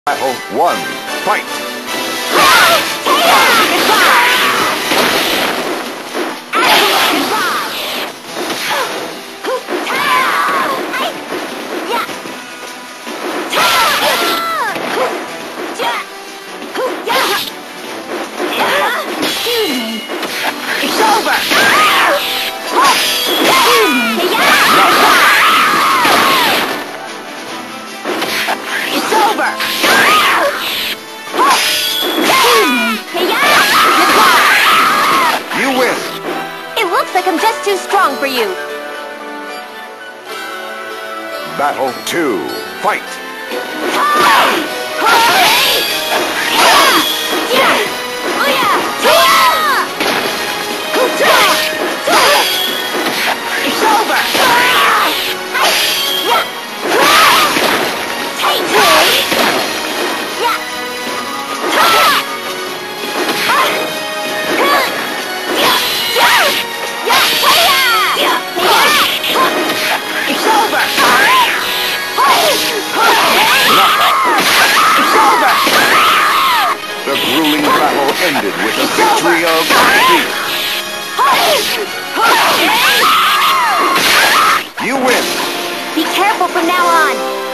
Battle 1. Fight! It's over! It's over! You win! It looks like I'm just too strong for you. Battle 2. Fight! It's over! It's over! It's over! The grueling battle ended with the victory of defeat. You win! Be careful from now on.